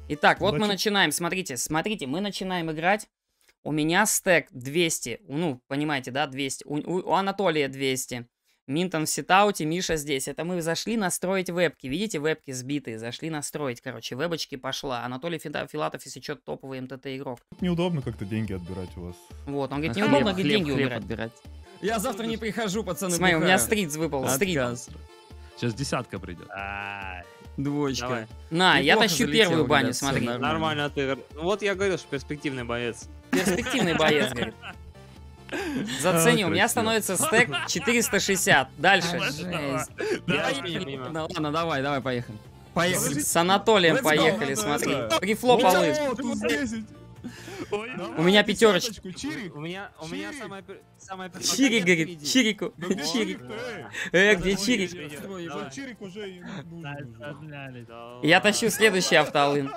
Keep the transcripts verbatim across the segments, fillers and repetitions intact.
Итак, вот Значит... мы начинаем, смотрите, смотрите, мы начинаем играть. У меня стек двести, ну, понимаете, да, двести. У, у, у Анатолия двести. Минтон в ситауте, Миша здесь. Это мы зашли настроить вебки. Видите, вебки сбитые. Зашли настроить, короче, вебочки пошла. Анатолий Филатов, если что, топовый МТТ игрок. Неудобно как-то деньги отбирать у вас. Вот, он говорит, А неудобно хлеб, деньги хлеб убирать. отбирать. Я завтра не прихожу, пацаны. Смотри, у меня бухаю. стрит выпал, стрит. Отказ. Сейчас десятка придет. Двоечка. Давай. На, я Неплохо тащу залетел, первую баню, ребят, всё смотри. нормально. Нормально ты. Ну вот я говорил, что перспективный боец. Перспективный боец, говорит. Зацени, у меня становится стек четыреста шестьдесят. Дальше. Жесть. Я вообще не понимаю. Ну ладно, давай, давай, поехали. Поехали. С Анатолием Let's go. поехали, Надо смотри. это. Прифлоп полы. О, тут десять. У меня пятерочка. Десяточку, Чирик. У меня, у меня Чирик. самая, пер- самая первая Чирик, победа говорит, впереди. Чирику. Да где Чирик. Чирик-то, эй? Э, где Чирик? Давай. Вот Чирик уже и нужен уже. Да. Я тащу следующий автоалын.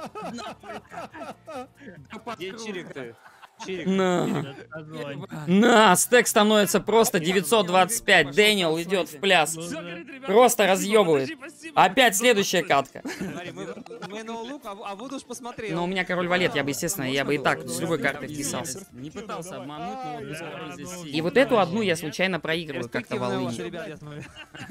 Где Чирик ты? Чирик. На. На, стек становится просто девятьсот двадцать пять. Дэниел идет в пляс. Просто разъебывает. Опять следующая катка. Смотри, мы, мы на лук, а, а Вуд уж посмотрел. Но у меня король валет, я бы, естественно, я бы и так с любой картой вписался. Не пытался обмануть, но вот без король здесь И сильный. вот эту одну я случайно проигрываю как-то в Перспективные ваши Алыне. ребята, я смотрю.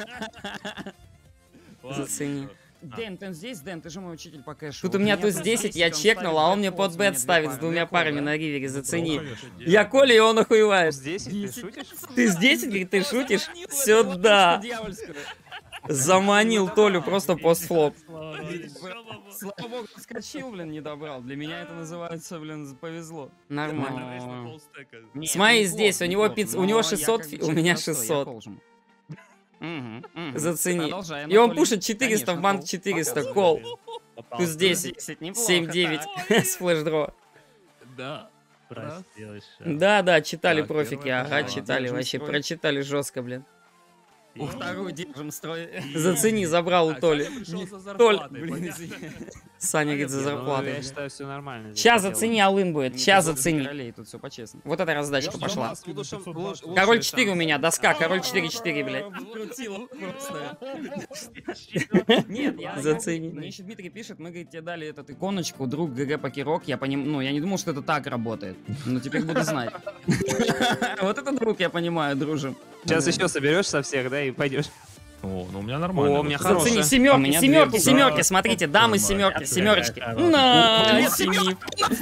Зацени. Дэн, ты здесь, Дэн, ты же мой учитель по кэшу. Тут у меня туз десять, я чекнул, а он мне под бет ставит с двумя парами на ривере, зацени. Я Коля, и он охуевает. Здесь ты шутишь? Ты с десять, говорит, ты шутишь? Сюда. Заманил Толю просто постфлоп. Слава богу, скачил, блин, не добрал. Для меня это называется, блин, повезло. Нормально. Нет, Смотри, неплохо, здесь у него неплохо, пиц- у но него я шестьсот, как бы у честно меня отстой, я шестьсот. кол жму. Мгм, мгм. Зацени. Продолжай, И он Анатолий. пушит четыреста, в Конечно, банк кол. четыреста, кол. Туз десять, неплохо, семь девять так. с флеш-дро. Да. Да, да, читали Так, профики, первая ага, пошла. читали, Держим вообще, строй. прочитали жестко, блин. У вторую держим строй. Зацени, забрал у Толи. Толь, блин, извини. Саня говорит, за Ну, зарплату. я считаю, все нормально. Сейчас зацени, алын будет, сейчас зацени. Королей, тут все по-честному. Вот эта раздачка Я пошла. с лучшим- лучший Король четыре у меня, доска, король четыре четыре, блядь. Крутила просто. Нет, я... Зацени. я- Мне еще Дмитрий пишет, мы, говорит, тебе дали эту иконочку, друг ГГ Покерок. Я поним... Ну, я не думал, что это так работает. Но теперь буду знать. Вот это друг, я понимаю, дружим. Сейчас еще соберешь со всех, да, и пойдешь. О, ну у меня нормально. О, у меня Вот. хорошая. Зацени, У семерки, меня семерки, две. семерки, Да, смотрите, дамы семерки, семерочки. На, семи.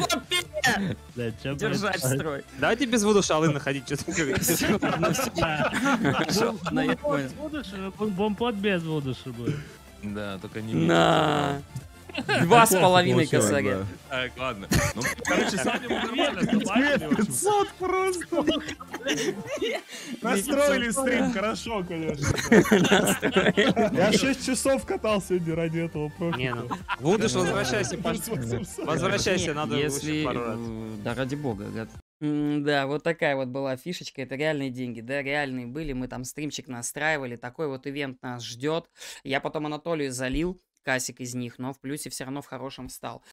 Держать строй. Давайте без Вуду шалы находить, что ты говоришь. Ладно, я понял. Бомплот без будущего будет. Да, только не На. Два с половиной косаря. Так, ладно. Ну, короче, Саня мы нормально добавили. в общем. пятьсот просто. Настроили стрим, хорошо, конечно. Я шесть часов катал сегодня ради этого Не, ну, профика. Вудуш, возвращайся, пон- возвращайся, Нет, надо если... выше пару раз. э, Да ради бога, гад. М, Да, вот такая вот была фишечка, это реальные деньги, да, реальные были, мы там стримчик настраивали, такой вот ивент нас ждет. Я потом Анатолию залил касик из них, но в плюсе все равно в хорошем стал.